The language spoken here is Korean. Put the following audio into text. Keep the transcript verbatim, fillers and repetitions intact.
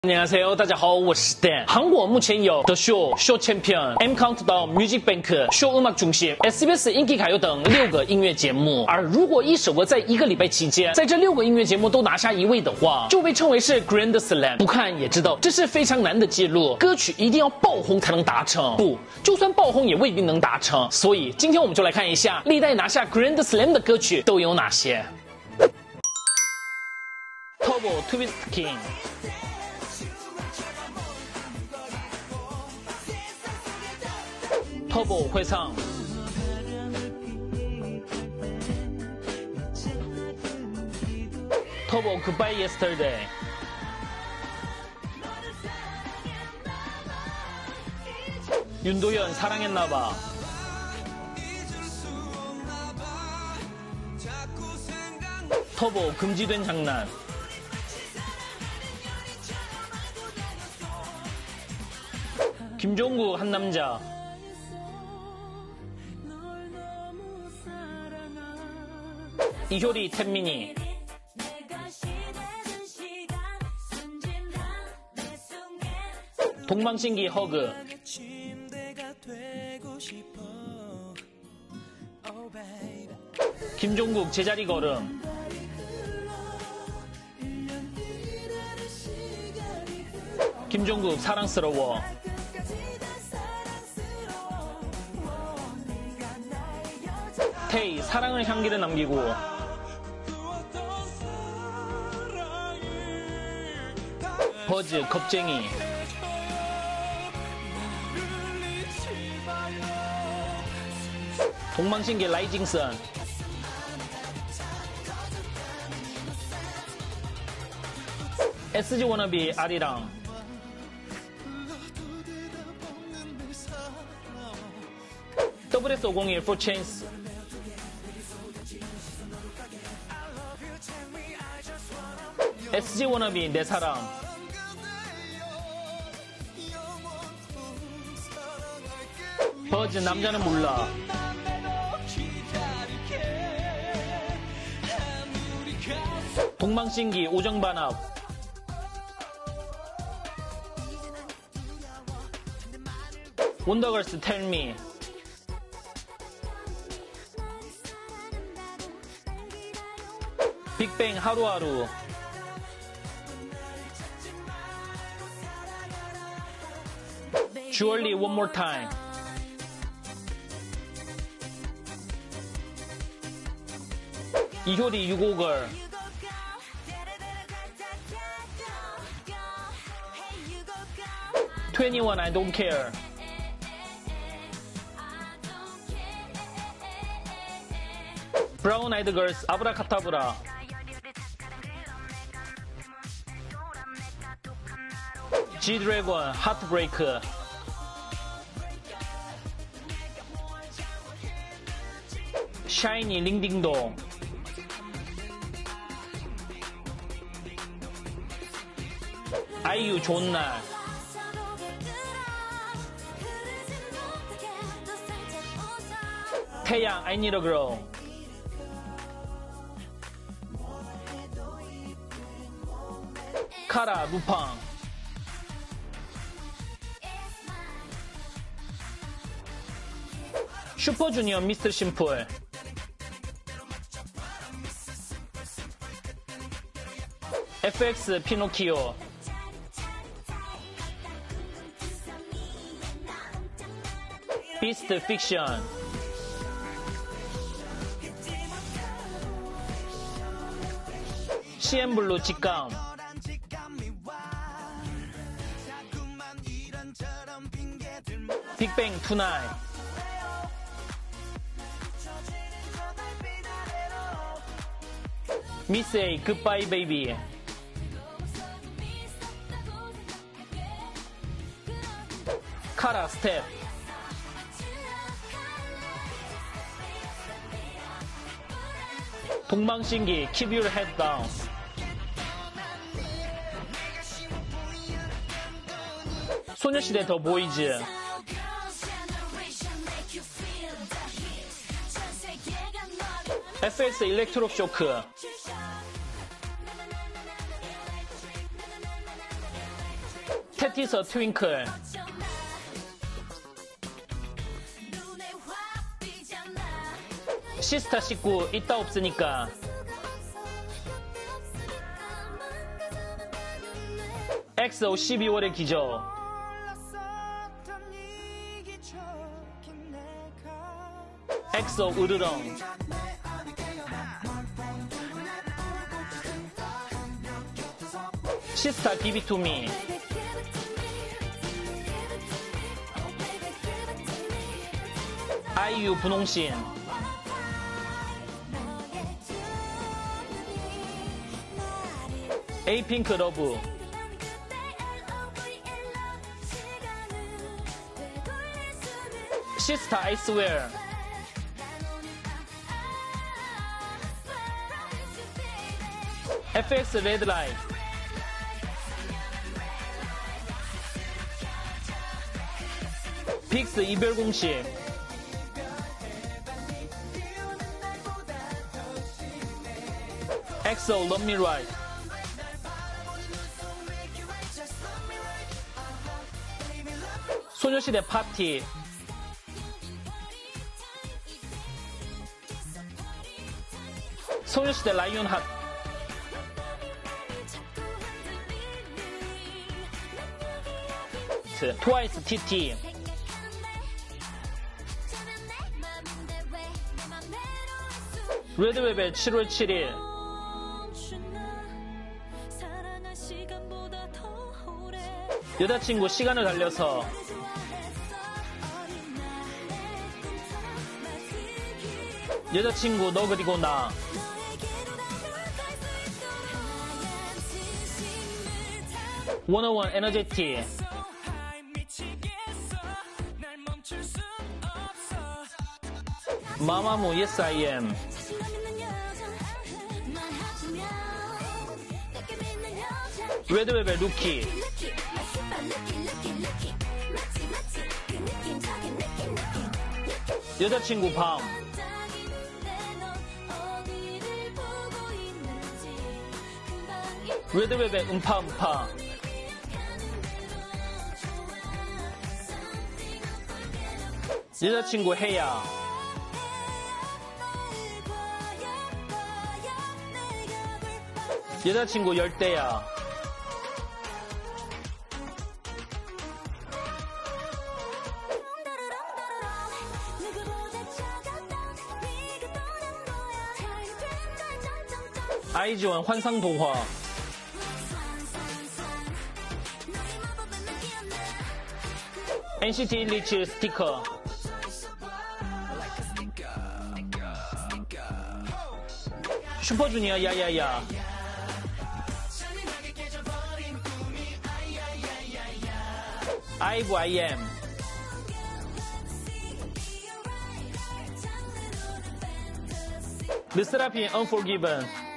안녕하세요，大家好，我是 Dan。韩国目前有 The Show、Show Champion、M Countdown、Music Bank、Show 음악 중심、S B S 音乐卡友等六个音乐节目。而如果一首歌在一个礼拜期间，在这六个音乐节目都拿下一位的话，就被称为是 Grand Slam。不看也知道，这是非常难的记录，歌曲一定要爆红才能达成。不，就算爆红也未必能达成。所以今天我们就来看一下历代拿下 Grand Slam 的歌曲都有哪些。Turbo Twist King。Turbo 会唱 Turbo Goodbye Yesterday 윤도현 사랑했나봐 터보 금지된 장난 김종국 한 남자 이효리 텐미니 동방신기 허그 김종국 제자리 걸음 김종국 사랑스러워 테이 사랑의 향기를 남기고 버즈 겁쟁이 동방신기 라이징선 에스지 워너비 아리랑 더블유에스 오공일 For Chains 에스지 워너비 내 사랑 버즈 남자는 몰라 동방신기 오정반합 원더걸스 텔미 빅뱅 하루하루 주얼리 One More Time 이효리 유고걸 트웬티원 I Don't Care 브라운 아이드 걸스 아브라카타브라 G-Dragon 하트브레이크 샤이니 링딩동 아이유 좋은 날 태양 I Need a Girl 카라 루팡 슈퍼주니어 미스터 심플 에프엑스 피노키오 비스트 픽션 씨엠블루 직감 빅뱅 투나잇 미스 에이 굿바이 베이비 카라 스텝 동방신기 Keep Your Head Down 소녀시대 더 보이즈 에프엑스 일렉트로 쇼크 프레티서 트윙클. 시스타 십구 있다 없으니까. 엑소 십이월의 기적. 엑소 으르렁. 시스타 기비투미. 아이유 분홍신. 에이핑크 러브. 시스타 아이스웨어. 에프엑스 레드라이트. 빅스 이별 공식. 엑소 Love Me Right. 소녀시대 파티. 소녀시대 라이온핫. 트와이스 티티. 레드벨벳 칠월 칠일. 여자친구 시간을 달려서. 여자친구 너 그리고 나. 원어원 에너제틱. 마마무 Yes I Am. 레드벨벳 루키. 여자친구 밤. 레드벨벳 음파 음파. 여자친구 해야. 여자친구 열대야. 아이즈원 환상동화. 엔시티 일이칠 스티커. 슈퍼주니어 야야야. 아이브 아이엠. 르세라핌 Unforgiven.